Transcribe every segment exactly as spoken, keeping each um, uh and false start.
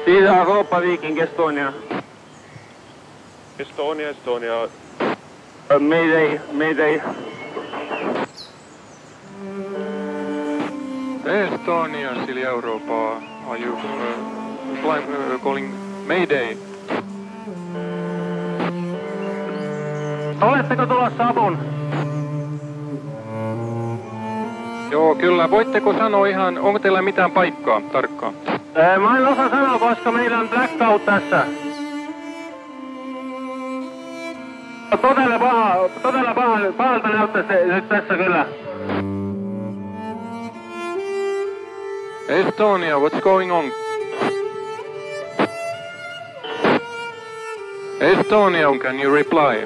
Siitä Europa Viking Estonia. Estonia, Estonia. Uh, mayday, mayday. Estonia, Silja Europa. Are you uh, flying, uh, calling Mayday? Oletteko tulossa apuun? Joo, kyllä. Voitteko sanoa ihan, onko teillä mitään paikkaa tarkkaan? Ää, mä en osaa sanoa, koska meillä on blackout tässä. Todella paha, todella paha, pahalta näyttää se nyt tässä kyllä. Estonia, what's going on? Estonia, can you reply?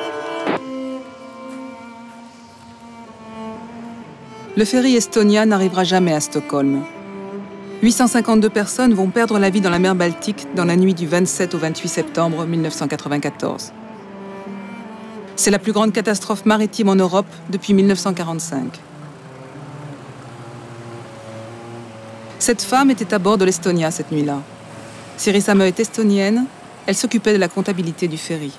Le ferry Estonia n'arrivera jamais à Stockholm. huit cent cinquante-deux personnes vont perdre la vie dans la mer Baltique dans la nuit du vingt-sept au vingt-huit septembre mille neuf cent quatre-vingt-quatorze. C'est la plus grande catastrophe maritime en Europe depuis mille neuf cent quarante-cinq. Cette femme était à bord de l'Estonia cette nuit-là. Siri Sammö est estonienne, elle s'occupait de la comptabilité du ferry.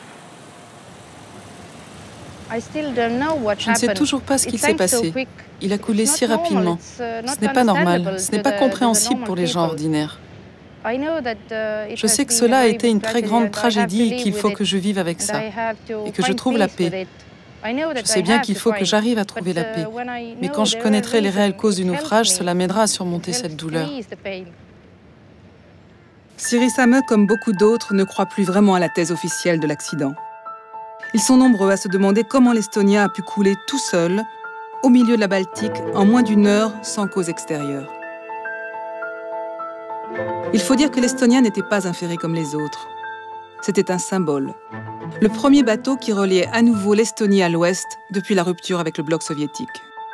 Je ne sais toujours pas ce qu'il s'est passé. Il a coulé si rapidement. Ce n'est pas normal, ce n'est pas compréhensible pour les gens ordinaires. Je sais que cela a été une très grande tragédie et qu'il faut que je vive avec ça et que je trouve la paix. Je sais bien qu'il faut que j'arrive à trouver la paix, mais quand je connaîtrai les réelles causes du naufrage, cela m'aidera à surmonter cette douleur. Siri Sammö, comme beaucoup d'autres, ne croit plus vraiment à la thèse officielle de l'accident. Ils sont nombreux à se demander comment l'Estonia a pu couler tout seul, au milieu de la Baltique, en moins d'une heure, sans cause extérieure. Il faut dire que l'Estonia n'était pas un ferry comme les autres. C'était un symbole. Le premier bateau qui reliait à nouveau l'Estonie à l'ouest depuis la rupture avec le bloc soviétique.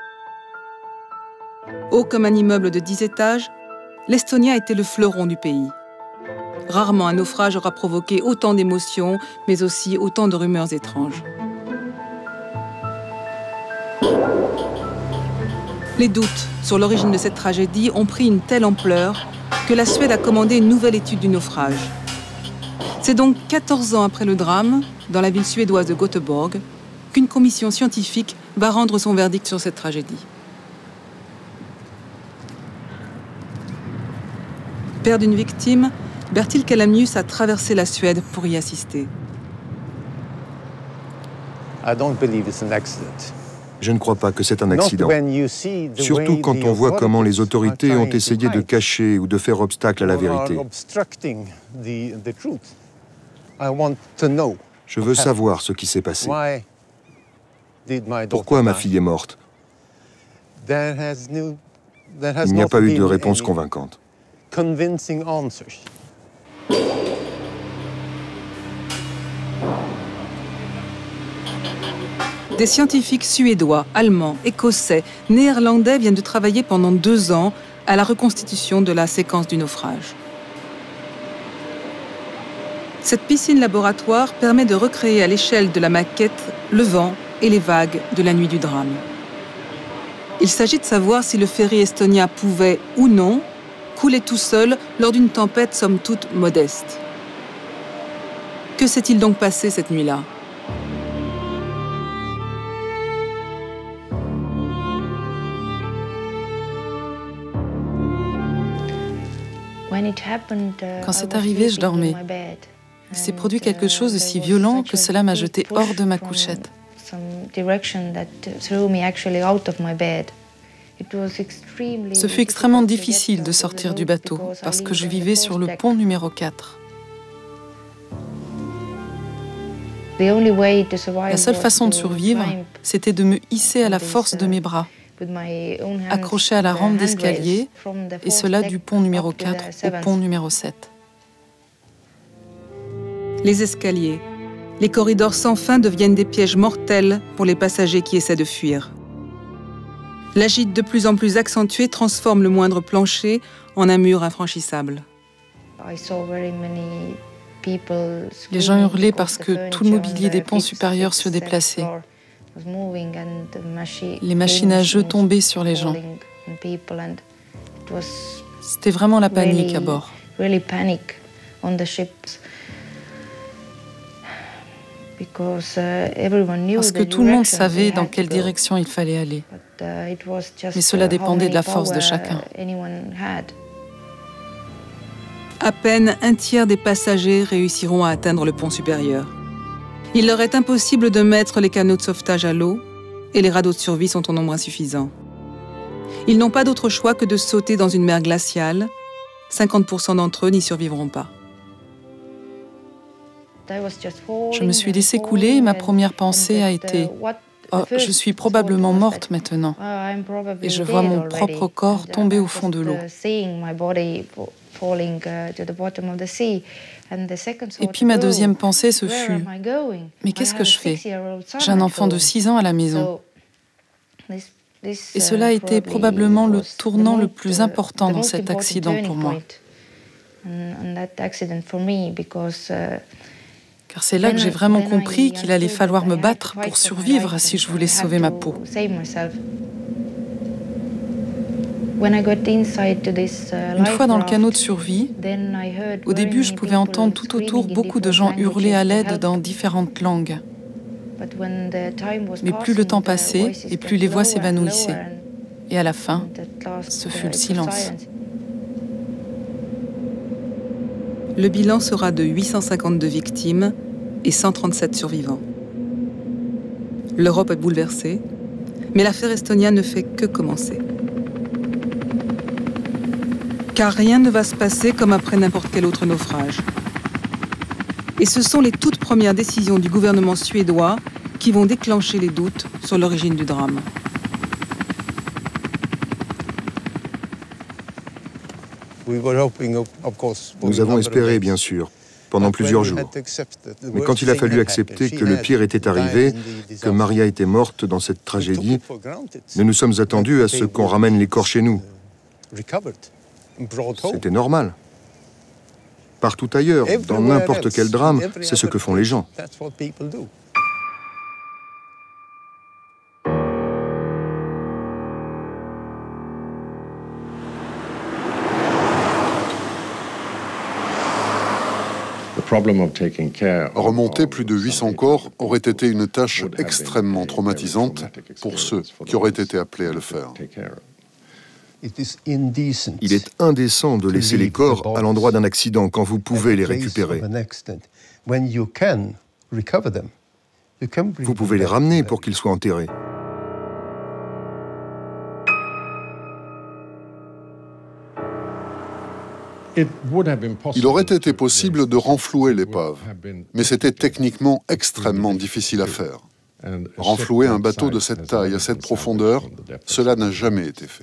Haut comme un immeuble de dix étages, l'Estonia était le fleuron du pays. Rarement un naufrage aura provoqué autant d'émotions, mais aussi autant de rumeurs étranges. Les doutes sur l'origine de cette tragédie ont pris une telle ampleur que la Suède a commandé une nouvelle étude du naufrage. C'est donc quatorze ans après le drame, dans la ville suédoise de Göteborg, qu'une commission scientifique va rendre son verdict sur cette tragédie. Père d'une victime, Bertil Kalamius a traversé la Suède pour y assister. Je ne crois pas que c'est un accident. Surtout quand on voit comment les autorités ont essayé de cacher ou de faire obstacle à la vérité. Je veux savoir ce qui s'est passé. Pourquoi ma fille est morte? Il n'y a pas eu de réponse convaincante. Des scientifiques suédois, allemands, écossais, néerlandais viennent de travailler pendant deux ans à la reconstitution de la séquence du naufrage. Cette piscine laboratoire permet de recréer à l'échelle de la maquette le vent et les vagues de la nuit du drame. Il s'agit de savoir si le ferry Estonia pouvait, ou non, couler tout seul lors d'une tempête somme toute modeste. Que s'est-il donc passé cette nuit-là ? Quand c'est arrivé, je dormais. Il s'est produit quelque chose de si violent que cela m'a jeté hors de ma couchette. Ce fut extrêmement difficile de sortir du bateau parce que je vivais sur le pont numéro quatre. La seule façon de survivre, c'était de me hisser à la force de mes bras, accroché à la rampe d'escalier, et cela du pont numéro quatre au pont numéro sept. Les escaliers, les corridors sans fin deviennent des pièges mortels pour les passagers qui essaient de fuir. La gîte de plus en plus accentuée transforme le moindre plancher en un mur infranchissable. Les gens hurlaient parce que tout le mobilier des ponts supérieurs se déplaçait. Les machines à jeu tombaient sur les gens. C'était vraiment la panique à bord. really panic on the ships. Because, uh, everyone knew Parce que tout le monde savait dans quelle direction il fallait aller. But, uh, it was just, mais cela dépendait de la force de chacun. À peine un tiers des passagers réussiront à atteindre le pont supérieur. Il leur est impossible de mettre les canots de sauvetage à l'eau et les radeaux de survie sont en nombre insuffisant. Ils n'ont pas d'autre choix que de sauter dans une mer glaciale. cinquante pour cent d'entre eux n'y survivront pas. Je me suis laissée couler et ma première pensée a été « Oh, je suis probablement morte maintenant. » Et je vois mon propre corps tomber au fond de l'eau. Et puis ma deuxième pensée, ce fut « Mais qu'est-ce que je fais? J'ai un enfant de six ans à la maison. » Et cela a été probablement le tournant le plus important dans cet accident pour moi. Car c'est là que j'ai vraiment compris qu'il allait falloir me battre pour survivre si je voulais sauver ma peau. Une fois dans le canot de survie, au début, je pouvais entendre tout autour beaucoup de gens hurler à l'aide dans différentes langues. Mais plus le temps passait et plus les voix s'évanouissaient. Et à la fin, ce fut le silence. Le bilan sera de huit cent cinquante-deux victimes et cent trente-sept survivants. L'Europe est bouleversée, mais l'affaire Estonia ne fait que commencer. Car rien ne va se passer comme après n'importe quel autre naufrage. Et ce sont les toutes premières décisions du gouvernement suédois qui vont déclencher les doutes sur l'origine du drame. Nous avons espéré, bien sûr, pendant plusieurs jours. Mais quand il a fallu accepter que le pire était arrivé, que Maria était morte dans cette tragédie, nous nous sommes attendus à ce qu'on ramène les corps chez nous. C'était normal. Partout ailleurs, dans n'importe quel drame, c'est ce que font les gens. Remonter plus de huit cents corps aurait été une tâche extrêmement traumatisante pour ceux qui auraient été appelés à le faire. Il est indécent de laisser les corps à l'endroit d'un accident quand vous pouvez les récupérer. Vous pouvez les ramener pour qu'ils soient enterrés. Il aurait été possible de renflouer l'épave, mais c'était techniquement extrêmement difficile à faire. Renflouer un bateau de cette taille, à cette profondeur, cela n'a jamais été fait.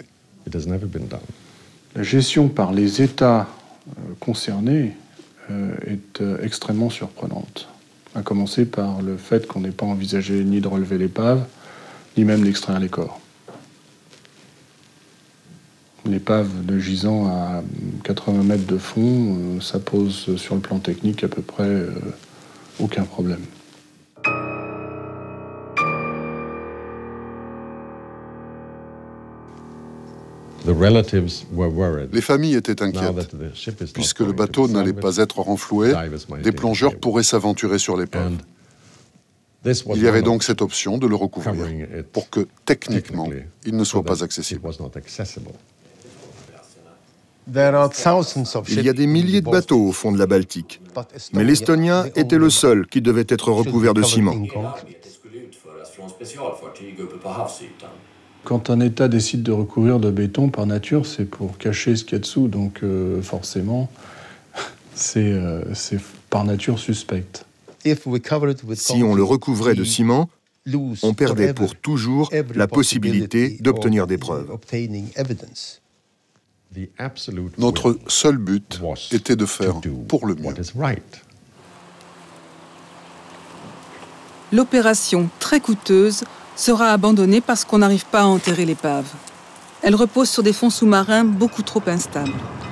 La gestion par les États concernés est extrêmement surprenante, à commencer par le fait qu'on n'ait pas envisagé ni de relever l'épave, ni même d'extraire les corps. Une épave de gisant à quatre-vingts mètres de fond, ça pose sur le plan technique à peu près aucun problème. Les familles étaient inquiètes. Puisque le bateau n'allait pas être renfloué, des plongeurs pourraient s'aventurer sur l'épave. Il y avait donc cette option de le recouvrir, pour que, techniquement, il ne soit pas accessible. Il y a des milliers de bateaux au fond de la Baltique, mais l'Estonia était le seul qui devait être recouvert de ciment. Quand un État décide de recouvrir de béton, par nature, c'est pour cacher ce qu'il y a dessous, donc euh, forcément, c'est euh, par nature suspect. Si on le recouvrait de ciment, on perdait pour toujours la possibilité d'obtenir des preuves. Notre seul but était de faire pour le mieux. L'opération, très coûteuse, sera abandonnée parce qu'on n'arrive pas à enterrer l'épave. Elle repose sur des fonds sous-marins beaucoup trop instables.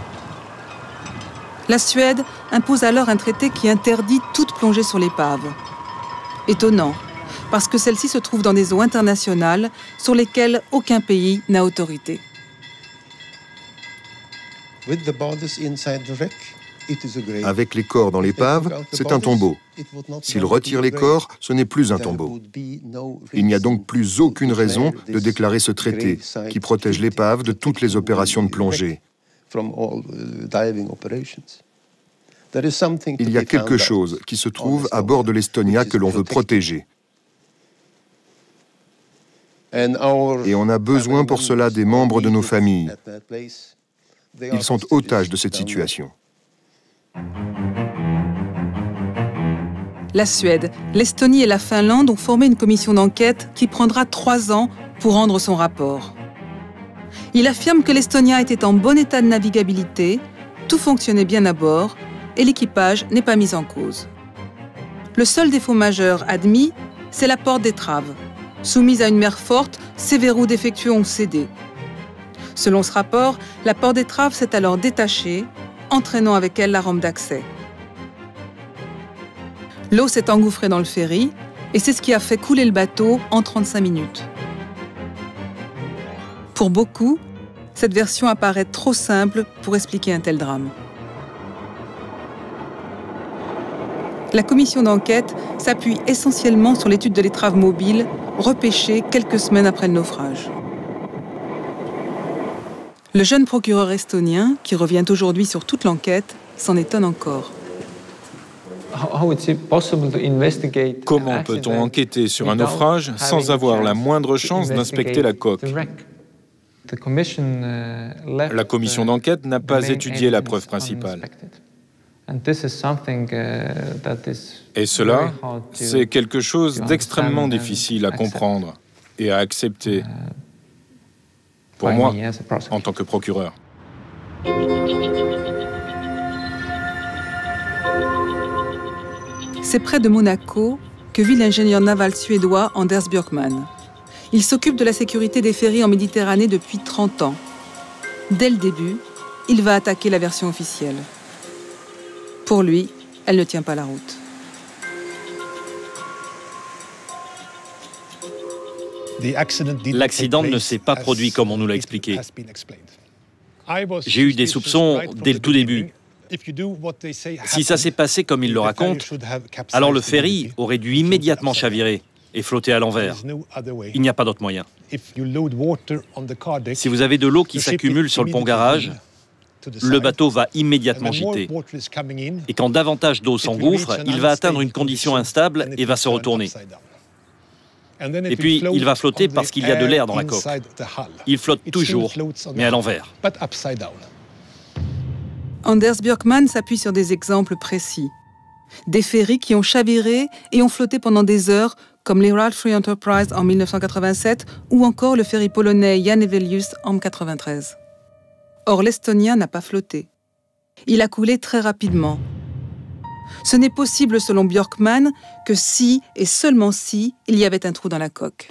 La Suède impose alors un traité qui interdit toute plongée sur l'épave. Étonnant, parce que celle-ci se trouve dans des eaux internationales sur lesquelles aucun pays n'a autorité. Avec les corps dans l'épave, c'est un tombeau. S'il retire les corps, ce n'est plus un tombeau. Il n'y a donc plus aucune raison de déclarer ce traité qui protège l'épave de toutes les opérations de plongée. Il y a quelque chose qui se trouve à bord de l'Estonia que l'on veut protéger. Et on a besoin pour cela des membres de nos familles. Ils sont otages de cette situation. La Suède, l'Estonie et la Finlande ont formé une commission d'enquête qui prendra trois ans pour rendre son rapport. Il affirme que l'Estonia était en bon état de navigabilité, tout fonctionnait bien à bord et l'équipage n'est pas mis en cause. Le seul défaut majeur admis, c'est la porte d'étrave. Soumise à une mer forte, ses verrous défectueux ont cédé. Selon ce rapport, la porte d'étrave s'est alors détachée, entraînant avec elle la rampe d'accès. L'eau s'est engouffrée dans le ferry et c'est ce qui a fait couler le bateau en trente-cinq minutes. Pour beaucoup, cette version apparaît trop simple pour expliquer un tel drame. La commission d'enquête s'appuie essentiellement sur l'étude de l'étrave mobile, repêchée quelques semaines après le naufrage. Le jeune procureur estonien, qui revient aujourd'hui sur toute l'enquête, s'en étonne encore. Comment peut-on enquêter sur un naufrage sans avoir la moindre chance d'inspecter la coque? La commission d'enquête n'a pas étudié la preuve principale. Et cela, c'est quelque chose d'extrêmement difficile à comprendre et à accepter pour moi, en tant que procureur. C'est près de Monaco que vit l'ingénieur naval suédois Anders Björkman. Il s'occupe de la sécurité des ferries en Méditerranée depuis trente ans. Dès le début, il va attaquer la version officielle. Pour lui, elle ne tient pas la route. L'accident ne s'est pas produit comme on nous l'a expliqué. J'ai eu des soupçons dès le tout début. Si ça s'est passé comme il le raconte, alors le ferry aurait dû immédiatement chavirer et flotter à l'envers. Il n'y a pas d'autre moyen. Si vous avez de l'eau qui s'accumule sur le pont garage, le bateau va immédiatement gîter. Et quand davantage d'eau s'engouffre, il va atteindre une condition instable et va se retourner. Et puis, il va flotter parce qu'il y a de l'air dans la coque. Il flotte toujours, mais à l'envers. Anders Björkman s'appuie sur des exemples précis. Des ferries qui ont chaviré et ont flotté pendant des heures, comme l'Herald Free Enterprise en mille neuf cent quatre-vingt-sept ou encore le ferry polonais Jan Ewelius en quatre-vingt-treize. Or, l'Estonia n'a pas flotté. Il a coulé très rapidement. Ce n'est possible, selon Björkman, que si, et seulement si, il y avait un trou dans la coque.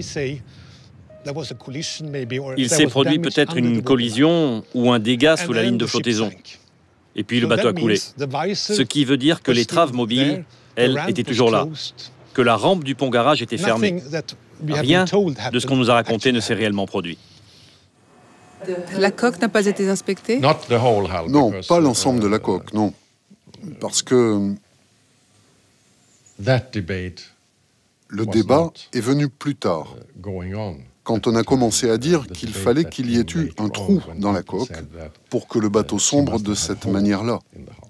Il s'est produit peut-être une collision ou un dégât sous la ligne de flottaison. Et puis le bateau a coulé. Ce qui veut dire que l'étrave mobile, elle, était toujours là. Que la rampe du pont garage était fermée. Rien de ce qu'on nous a raconté ne s'est réellement produit. La coque n'a pas été inspectée? Non, pas l'ensemble de la coque, non. Parce que le débat est venu plus tard, quand on a commencé à dire qu'il fallait qu'il y ait eu un trou dans la coque pour que le bateau sombre de cette manière-là.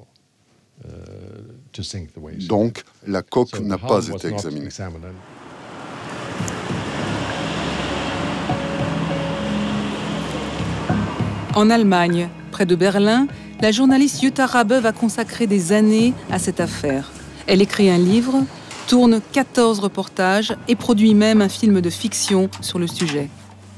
Donc, la coque n'a pas été examinée. En Allemagne, près de Berlin, la journaliste Jutta Rabe va consacrer des années à cette affaire. Elle écrit un livre, tourne quatorze reportages et produit même un film de fiction sur le sujet.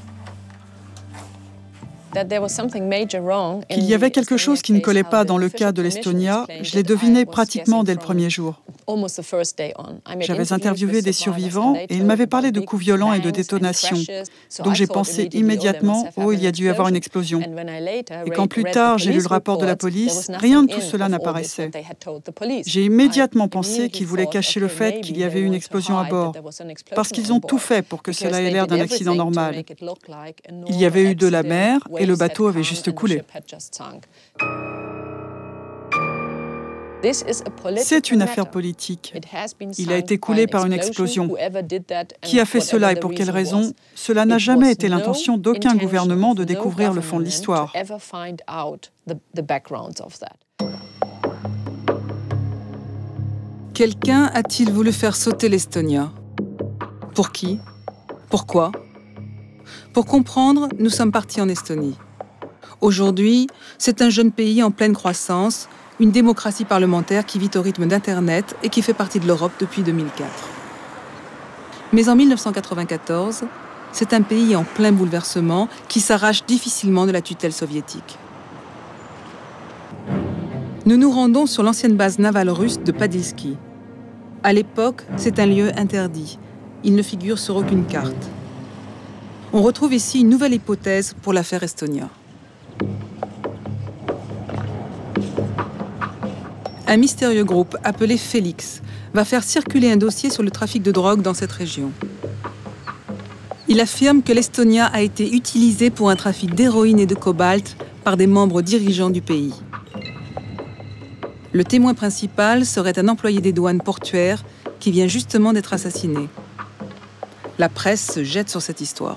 Qu'il y avait quelque chose qui ne collait pas dans le cas de l'Estonia, je l'ai deviné pratiquement dès le premier jour. J'avais interviewé des survivants et ils m'avaient parlé de coups violents et de détonations. Donc j'ai pensé immédiatement « Oh, il y a dû y avoir une explosion ». Et quand plus tard j'ai lu le rapport de la police, rien de tout cela n'apparaissait. J'ai immédiatement pensé qu'ils voulaient cacher le fait qu'il y avait eu une explosion à bord, parce qu'ils ont tout fait pour que cela ait l'air d'un accident normal. Il y avait eu de la mer et le bateau avait juste coulé. C'est une affaire politique. Il a été coulé par une explosion. Qui a fait cela et pour quelle raison? Cela n'a jamais été l'intention d'aucun gouvernement de découvrir le fond de l'histoire. Quelqu'un a-t-il voulu faire sauter l'Estonia? Pour qui? Pourquoi? Pour comprendre, nous sommes partis en Estonie. Aujourd'hui, c'est un jeune pays en pleine croissance, une démocratie parlementaire qui vit au rythme d'Internet et qui fait partie de l'Europe depuis deux mille quatre. Mais en mille neuf cent quatre-vingt-quatorze, c'est un pays en plein bouleversement qui s'arrache difficilement de la tutelle soviétique. Nous nous rendons sur l'ancienne base navale russe de Padilsky. À l'époque, c'est un lieu interdit. Il ne figure sur aucune carte. On retrouve ici une nouvelle hypothèse pour l'affaire Estonia. Un mystérieux groupe appelé Félix va faire circuler un dossier sur le trafic de drogue dans cette région. Il affirme que l'Estonia a été utilisée pour un trafic d'héroïne et de cobalt par des membres dirigeants du pays. Le témoin principal serait un employé des douanes portuaires qui vient justement d'être assassiné. La presse se jette sur cette histoire.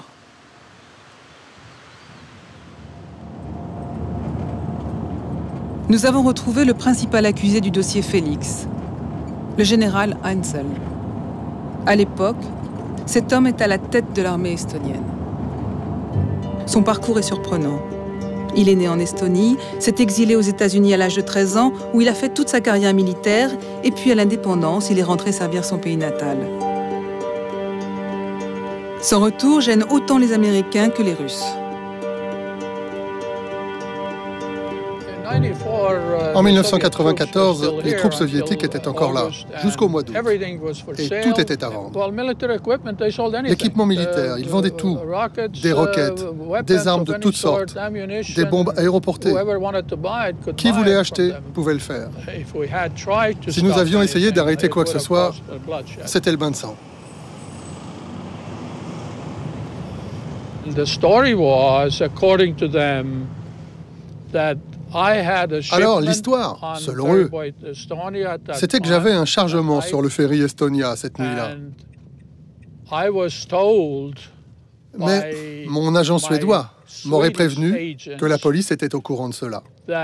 Nous avons retrouvé le principal accusé du dossier Félix, le général Heinzel. À l'époque, cet homme est à la tête de l'armée estonienne. Son parcours est surprenant. Il est né en Estonie, s'est exilé aux États-Unis à l'âge de treize ans, où il a fait toute sa carrière militaire, et puis à l'indépendance, il est rentré servir son pays natal. Son retour gêne autant les Américains que les Russes. En mille neuf cent quatre-vingt-quatorze, les troupes soviétiques étaient encore là, jusqu'au mois d'août. Et tout était à vendre. L'équipement militaire, ils vendaient tout. Des roquettes, des armes de toutes sortes, des bombes aéroportées. Qui voulait acheter pouvait le faire. Si nous avions essayé d'arrêter quoi que ce soit, c'était le bain de sang. Alors, l'histoire, selon eux, c'était que j'avais un chargement sur le ferry Estonia cette nuit-là. Mais mon agent suédois m'aurait prévenu que la police était au courant de cela.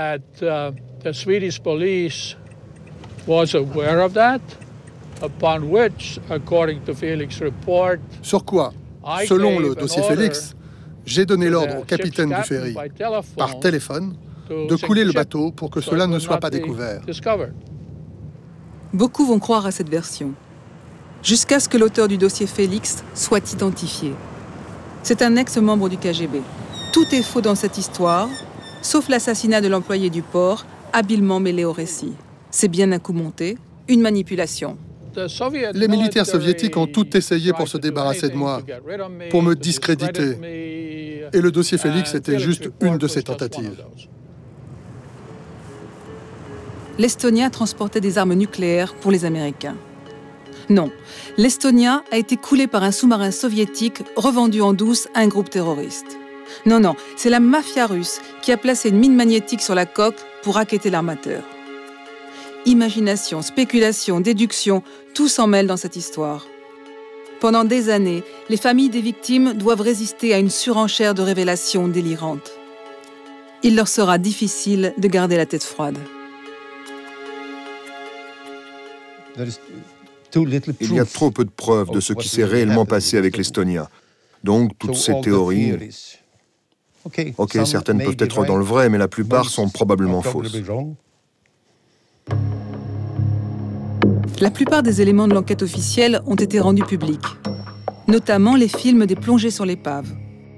Sur quoi, selon le dossier Félix, j'ai donné l'ordre au capitaine du ferry, par téléphone, de couler le bateau pour que cela ne soit pas découvert. Beaucoup vont croire à cette version, jusqu'à ce que l'auteur du dossier Félix soit identifié. C'est un ex-membre du K G B. Tout est faux dans cette histoire, sauf l'assassinat de l'employé du port, habilement mêlé au récit. C'est bien un coup monté, une manipulation. Les militaires soviétiques ont tout essayé pour se débarrasser de moi, pour me discréditer. Et le dossier Félix était juste une de ces tentatives. L'Estonia transportait des armes nucléaires pour les Américains. Non, l'Estonia a été coulée par un sous-marin soviétique revendu en douce à un groupe terroriste. Non, non, c'est la mafia russe qui a placé une mine magnétique sur la coque pour racketter l'armateur. Imagination, spéculation, déduction, tout s'en mêle dans cette histoire. Pendant des années, les familles des victimes doivent résister à une surenchère de révélations délirantes. Il leur sera difficile de garder la tête froide. Il y a trop peu de preuves de ce qui s'est réellement passé avec l'Estonia. Donc, toutes ces théories... Ok, certaines peuvent être dans le vrai, mais la plupart sont probablement fausses. La plupart des éléments de l'enquête officielle ont été rendus publics, notamment les films des plongées sur l'épave.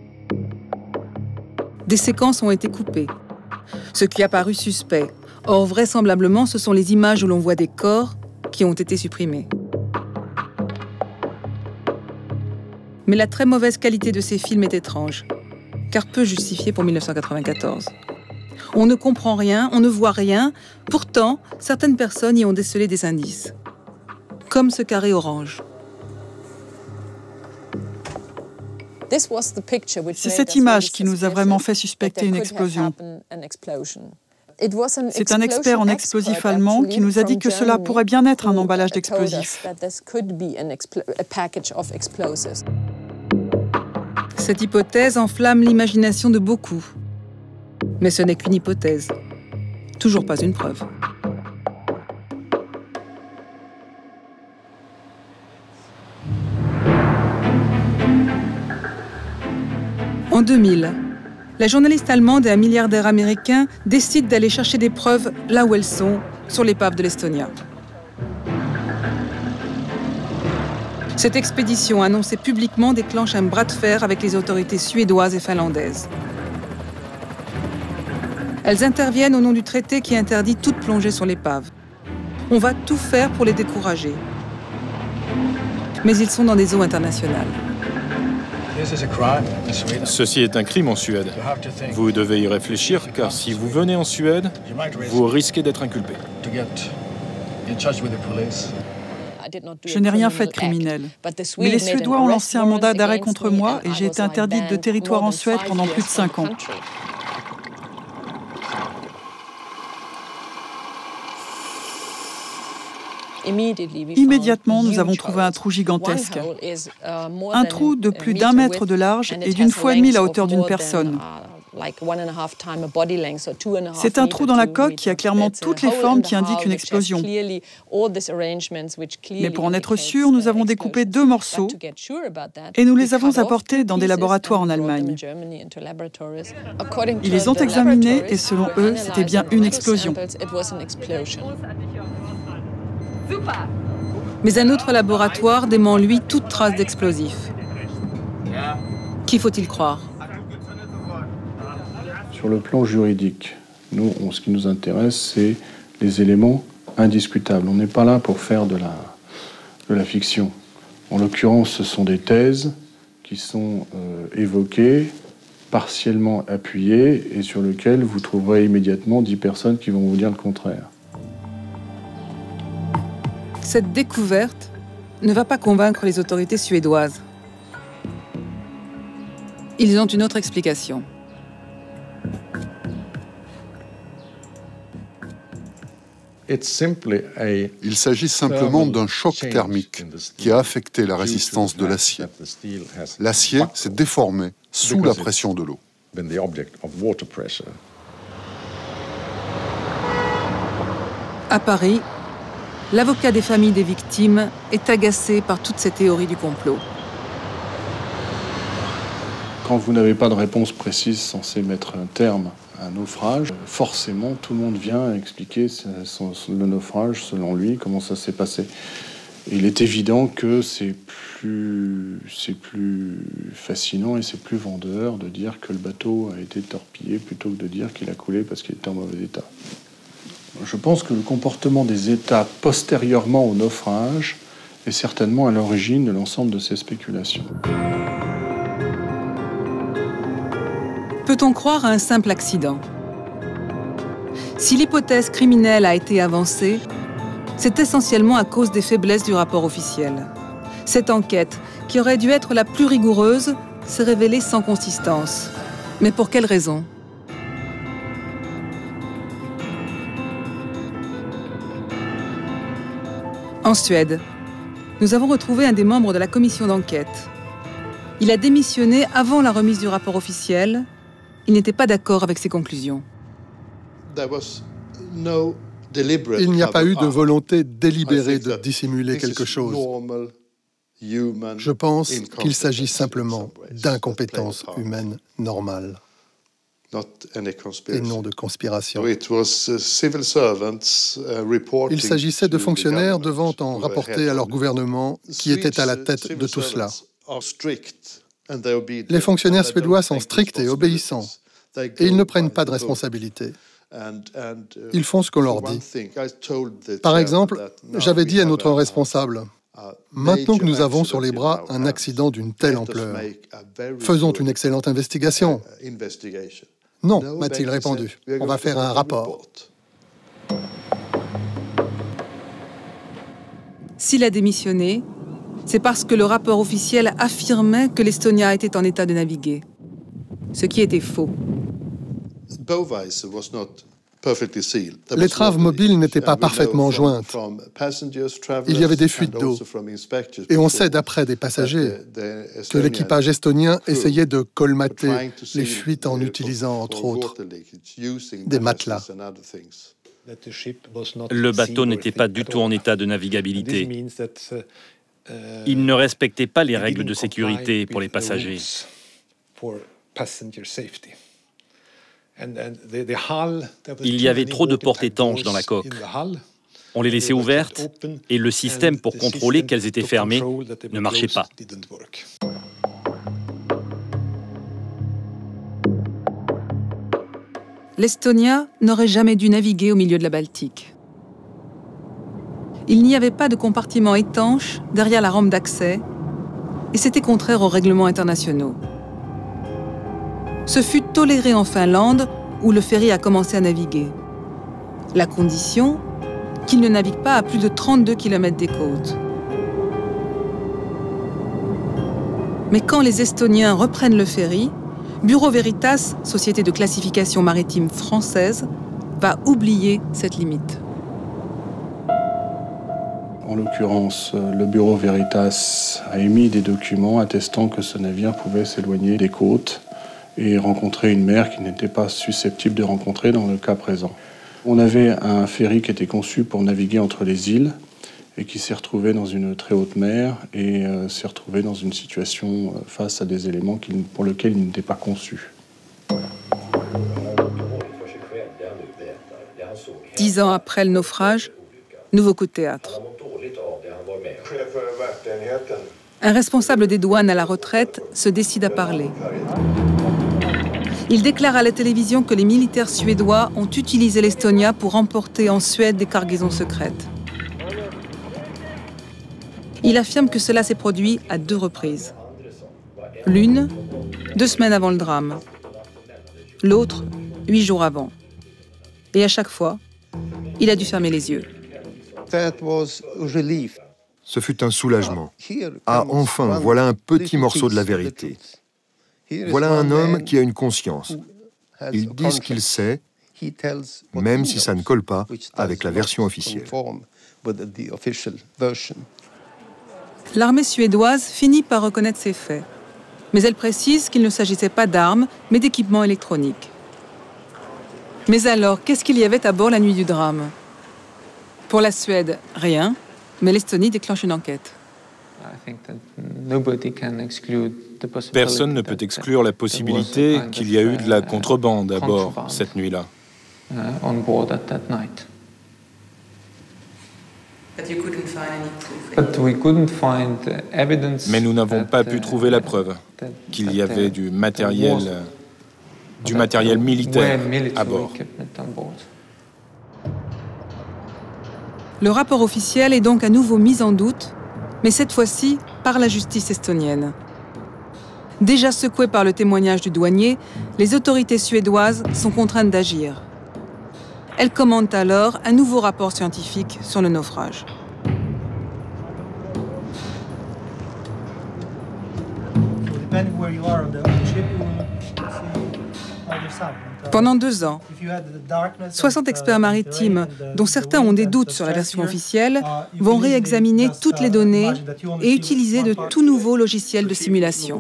Des séquences ont été coupées, ce qui a paru suspect. Or, vraisemblablement, ce sont les images où l'on voit des corps qui ont été supprimés. Mais la très mauvaise qualité de ces films est étrange, car peu justifiée pour mille neuf cent quatre-vingt-quatorze. On ne comprend rien, on ne voit rien, pourtant, certaines personnes y ont décelé des indices. Comme ce carré orange. C'est cette image qui nous a vraiment fait suspecter une explosion. C'est un expert en explosifs allemand qui nous a dit que cela pourrait bien être un emballage d'explosifs. Cette hypothèse enflamme l'imagination de beaucoup. Mais ce n'est qu'une hypothèse. Toujours pas une preuve. En deux mille, la journaliste allemande et un milliardaire américain décident d'aller chercher des preuves là où elles sont, sur l'épave de l'Estonia. Cette expédition annoncée publiquement déclenche un bras de fer avec les autorités suédoises et finlandaises. Elles interviennent au nom du traité qui interdit toute plongée sur l'épave. On va tout faire pour les décourager. Mais ils sont dans des eaux internationales. Ceci est un crime en Suède. Vous devez y réfléchir, car si vous venez en Suède, vous risquez d'être inculpé. Je n'ai rien fait de criminel. Mais les Suédois ont lancé un mandat d'arrêt contre moi et j'ai été interdite de territoire en Suède pendant plus de cinq ans. Immédiatement, nous avons trouvé un trou gigantesque. Un trou de plus d'un mètre de large et d'une fois et demie la hauteur d'une personne. C'est un trou dans la coque qui a clairement toutes les formes qui indiquent une explosion. Mais pour en être sûr, nous avons découpé deux morceaux et nous les avons apportés dans des laboratoires en Allemagne. Ils les ont examinés et selon eux, c'était bien une explosion. Mais un autre laboratoire dément, lui, toute trace d'explosifs. Qui faut-il croire? Sur le plan juridique, nous, on, ce qui nous intéresse, c'est les éléments indiscutables. On n'est pas là pour faire de la, de la fiction. En l'occurrence, ce sont des thèses qui sont euh, évoquées, partiellement appuyées, et sur lesquelles vous trouverez immédiatement dix personnes qui vont vous dire le contraire. Cette découverte ne va pas convaincre les autorités suédoises. Ils ont une autre explication. Il s'agit simplement d'un choc thermique qui a affecté la résistance de l'acier. L'acier s'est déformé sous la pression de l'eau. À Paris, l'avocat des familles des victimes est agacé par toutes ces théories du complot. Quand vous n'avez pas de réponse précise censée mettre un terme à un naufrage, forcément tout le monde vient expliquer le naufrage selon lui, comment ça s'est passé. Et il est évident que c'est plus, c'est plus fascinant et c'est plus vendeur de dire que le bateau a été torpillé plutôt que de dire qu'il a coulé parce qu'il était en mauvais état. Je pense que le comportement des États postérieurement au naufrage est certainement à l'origine de l'ensemble de ces spéculations. Peut-on croire à un simple accident? Si l'hypothèse criminelle a été avancée, c'est essentiellement à cause des faiblesses du rapport officiel. Cette enquête, qui aurait dû être la plus rigoureuse, s'est révélée sans consistance. Mais pour quelle raison? En Suède, nous avons retrouvé un des membres de la commission d'enquête. Il a démissionné avant la remise du rapport officiel. Il n'était pas d'accord avec ses conclusions. Il n'y a pas eu de volonté délibérée de dissimuler quelque chose. Je pense qu'il s'agit simplement d'incompétence humaine normale et non de conspiration. Il s'agissait de fonctionnaires devant en rapporter à leur gouvernement qui était à la tête de tout cela. Les fonctionnaires suédois sont stricts et obéissants, et ils ne prennent pas de responsabilité. Ils font ce qu'on leur dit. Par exemple, j'avais dit à notre responsable, « Maintenant que nous avons sur les bras un accident d'une telle ampleur, faisons une excellente investigation. » « Non, m'a-t-il répondu, on va faire un rapport. » S'il a démissionné, C'est parce que le rapport officiel affirmait que l'Estonia était en état de naviguer, ce qui était faux. L'étrave mobile n'était pas parfaitement jointe. Il y avait des fuites d'eau. Et on sait d'après des passagers que l'équipage estonien essayait de colmater les fuites en utilisant, entre autres, des matelas. Le bateau n'était pas du tout en état de navigabilité. Il ne respectait pas les règles de sécurité pour les passagers. Il y avait trop de portes étanches dans la coque. On les laissait ouvertes et le système pour contrôler qu'elles étaient fermées ne marchait pas. L'Estonia n'aurait jamais dû naviguer au milieu de la Baltique. Il n'y avait pas de compartiment étanche derrière la rampe d'accès et c'était contraire aux règlements internationaux. Ce fut toléré en Finlande, où le ferry a commencé à naviguer. La condition, qu'il ne navigue pas à plus de trente-deux kilomètres des côtes. Mais quand les Estoniens reprennent le ferry, Bureau Veritas, société de classification maritime française, va oublier cette limite. En l'occurrence, le Bureau Veritas a émis des documents attestant que ce navire pouvait s'éloigner des côtes et rencontrer une mer qui n'était pas susceptible de rencontrer dans le cas présent. On avait un ferry qui était conçu pour naviguer entre les îles et qui s'est retrouvé dans une très haute mer et euh, s'est retrouvé dans une situation euh, face à des éléments qui, pour lesquels il n'était pas conçu. Dix ans après le naufrage, nouveau coup de théâtre. Un responsable des douanes à la retraite se décide à parler. Il déclare à la télévision que les militaires suédois ont utilisé l'Estonia pour emporter en Suède des cargaisons secrètes. Il affirme que cela s'est produit à deux reprises. L'une, deux semaines avant le drame. L'autre, huit jours avant. Et à chaque fois, il a dû fermer les yeux. Ce fut un soulagement. Ah, enfin, voilà un petit morceau de la vérité. Voilà un homme qui a une conscience. Il dit ce qu'il sait, même si ça ne colle pas avec la version officielle. L'armée suédoise finit par reconnaître ces faits. Mais elle précise qu'il ne s'agissait pas d'armes, mais d'équipements électroniques. Mais alors, qu'est-ce qu'il y avait à bord la nuit du drame? Pour la Suède, rien, mais l'Estonie déclenche une enquête. Personne ne peut exclure la possibilité qu'il y a eu de la contrebande à bord cette nuit-là. Mais nous n'avons pas pu trouver la preuve qu'il y avait du matériel, du matériel militaire à bord. Le rapport officiel est donc à nouveau mis en doute, mais cette fois-ci par la justice estonienne. Déjà secouées par le témoignage du douanier, les autorités suédoises sont contraintes d'agir. Elles commandent alors un nouveau rapport scientifique sur le naufrage. Pendant deux ans, soixante experts maritimes, dont certains ont des doutes sur la version officielle, vont réexaminer toutes les données et utiliser de tout nouveaux logiciels de simulation.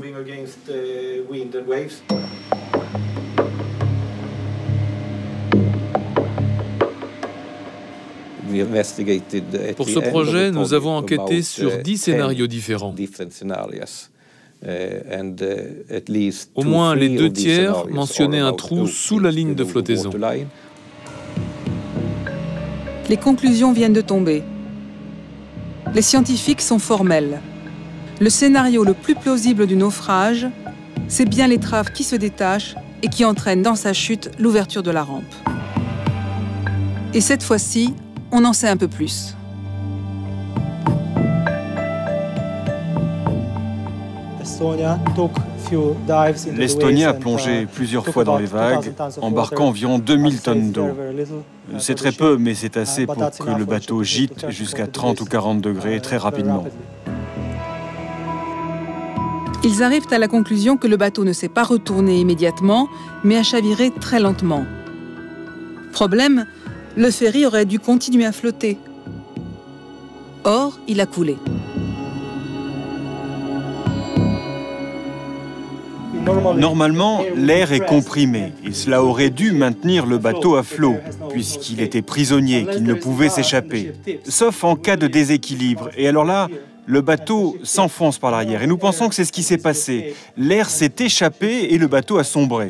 Pour ce projet, nous avons enquêté sur dix scénarios différents. Au moins les deux tiers mentionnaient un trou sous la ligne de flottaison. Les conclusions viennent de tomber. Les scientifiques sont formels. Le scénario le plus plausible du naufrage, c'est bien l'étrave qui se détache et qui entraîne dans sa chute l'ouverture de la rampe. Et cette fois-ci, on en sait un peu plus. L'Estonia a plongé plusieurs fois dans les vagues, embarquant environ deux mille tonnes d'eau. C'est très peu, mais c'est assez pour que le bateau gîte jusqu'à trente ou quarante degrés très rapidement. Ils arrivent à la conclusion que le bateau ne s'est pas retourné immédiatement, mais a chaviré très lentement. Problème, le ferry aurait dû continuer à flotter. Or, il a coulé. Normalement, l'air est comprimé et cela aurait dû maintenir le bateau à flot, puisqu'il était prisonnier, qu'il ne pouvait s'échapper. Sauf en cas de déséquilibre. Et alors là, le bateau s'enfonce par l'arrière. Et nous pensons que c'est ce qui s'est passé. L'air s'est échappé et le bateau a sombré.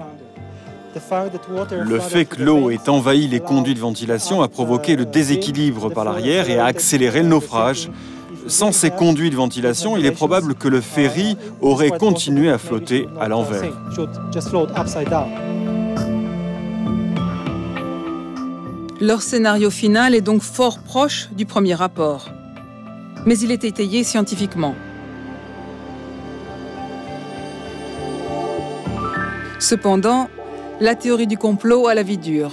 Le fait que l'eau ait envahi les conduits de ventilation a provoqué le déséquilibre par l'arrière et a accéléré le naufrage. Sans ces conduits de ventilation, il est probable que le ferry aurait continué à flotter à l'envers. Leur scénario final est donc fort proche du premier rapport. Mais il est étayé scientifiquement. Cependant, la théorie du complot a la vie dure.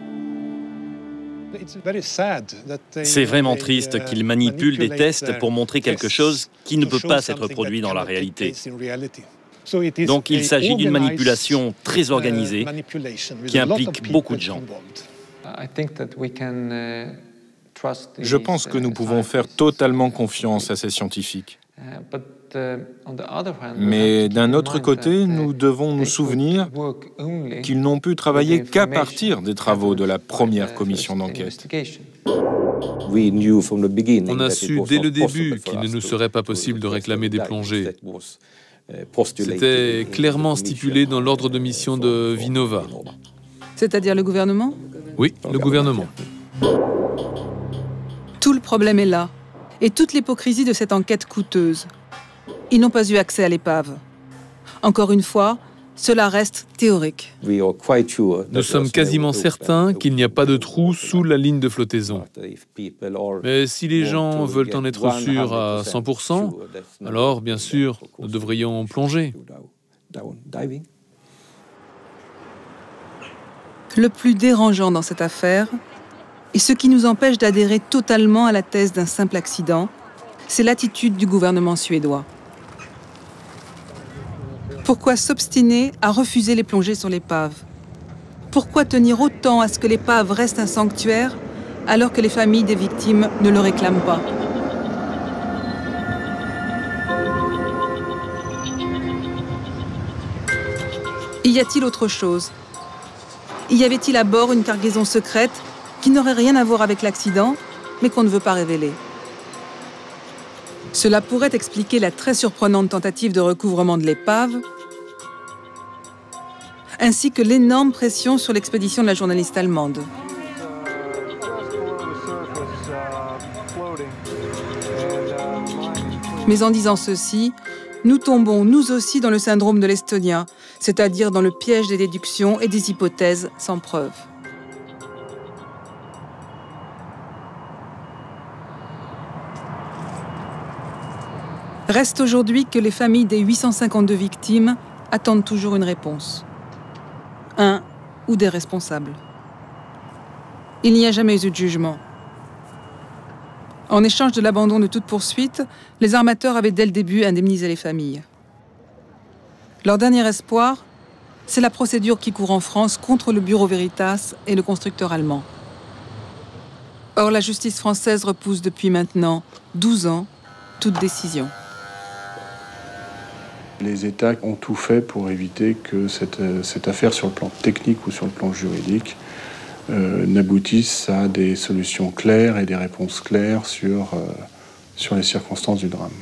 C'est vraiment triste qu'ils manipulent des tests pour montrer quelque chose qui ne peut pas s'être produit dans la réalité. Donc il s'agit d'une manipulation très organisée qui implique beaucoup de gens. Je pense que nous pouvons faire totalement confiance à ces scientifiques. Mais d'un autre côté, nous devons nous souvenir qu'ils n'ont pu travailler qu'à partir des travaux de la première commission d'enquête. On a su dès le début qu'il ne nous serait pas possible de réclamer des plongées. C'était clairement stipulé dans l'ordre de mission de Vinova. C'est-à-dire le gouvernement? Oui, le gouvernement. Tout le problème est là, et toute l'hypocrisie de cette enquête coûteuse. Ils n'ont pas eu accès à l'épave. Encore une fois, cela reste théorique. Nous sommes quasiment certains qu'il n'y a pas de trou sous la ligne de flottaison. Mais si les gens veulent en être sûrs à cent pour cent, alors, bien sûr, nous devrions plonger. Le plus dérangeant dans cette affaire, et ce qui nous empêche d'adhérer totalement à la thèse d'un simple accident, c'est l'attitude du gouvernement suédois. Pourquoi s'obstiner à refuser les plongées sur l'épave? Pourquoi tenir autant à ce que l'épave reste un sanctuaire alors que les familles des victimes ne le réclament pas? Y a-t-il autre chose? Y avait-il à bord une cargaison secrète qui n'aurait rien à voir avec l'accident, mais qu'on ne veut pas révéler? Cela pourrait expliquer la très surprenante tentative de recouvrement de l'épave, ainsi que l'énorme pression sur l'expédition de la journaliste allemande. Mais en disant ceci, nous tombons nous aussi dans le syndrome de l'Estonia, c'est-à-dire dans le piège des déductions et des hypothèses sans preuve. Reste aujourd'hui que les familles des huit cent cinquante-deux victimes attendent toujours une réponse. Un ou des responsables. Il n'y a jamais eu de jugement. En échange de l'abandon de toute poursuite, les armateurs avaient dès le début indemnisé les familles. Leur dernier espoir, c'est la procédure qui court en France contre le Bureau Veritas et le constructeur allemand. Or, la justice française repousse depuis maintenant douze ans toute décision. Les États ont tout fait pour éviter que cette, cette affaire, sur le plan technique ou sur le plan juridique, euh, n'aboutisse à des solutions claires et des réponses claires sur, euh, sur les circonstances du drame.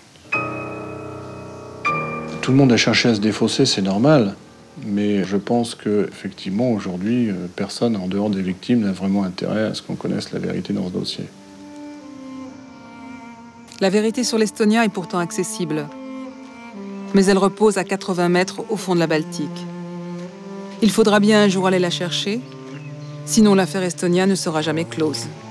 Tout le monde a cherché à se défausser, c'est normal, mais je pense qu'effectivement, aujourd'hui, personne, en dehors des victimes, n'a vraiment intérêt à ce qu'on connaisse la vérité dans ce dossier. La vérité sur l'Estonia est pourtant accessible. Mais elle repose à quatre-vingts mètres au fond de la Baltique. Il faudra bien un jour aller la chercher, sinon l'affaire Estonia ne sera jamais close.